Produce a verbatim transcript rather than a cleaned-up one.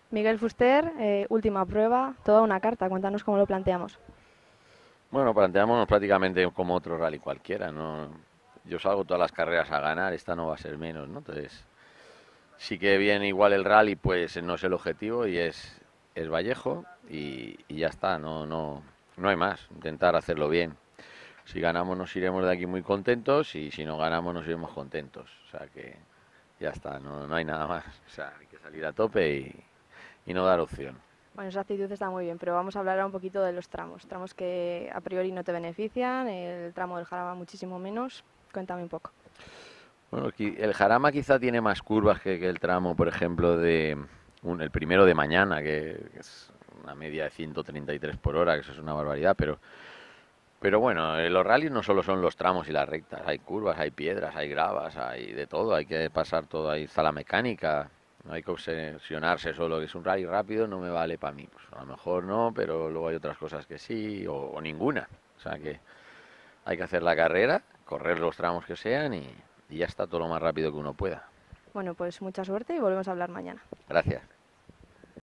Miguel Fuster, eh, última prueba, toda una carta. Cuéntanos cómo lo planteamos. Bueno, planteámonos prácticamente como otro rally cualquiera, ¿no? Yo salgo todas las carreras a ganar, esta no va a ser menos, ¿no? Entonces, sí que viene igual el rally, pues no es el objetivo y es, es Vallejo y, y ya está, no, no, no hay más, intentar hacerlo bien. Si ganamos nos iremos de aquí muy contentos y si no ganamos nos iremos contentos. O sea que ya está, no, no hay nada más. O sea, hay que salir a tope y, y no dar opción. Bueno, esa actitud está muy bien, pero vamos a hablar ahora un poquito de los tramos. Tramos que a priori no te benefician, el tramo del Jarama muchísimo menos. Cuéntame un poco. Bueno, qui- el Jarama quizá tiene más curvas que, que el tramo, por ejemplo, de un- el primero de mañana, que, que es una media de ciento treinta y tres por hora, que eso es una barbaridad, pero, pero bueno, eh, los rallies no solo son los tramos y las rectas, hay curvas, hay piedras, hay gravas, hay de todo, hay que pasar todo, ahí está la mecánica, no hay que obsesionarse solo que es un rally rápido, no me vale para mí, pues a lo mejor no, pero luego hay otras cosas que sí, o, o ninguna, o sea que hay que hacer la carrera, correr los tramos que sean y, y ya está todo lo más rápido que uno pueda. Bueno, pues mucha suerte y volvemos a hablar mañana. Gracias.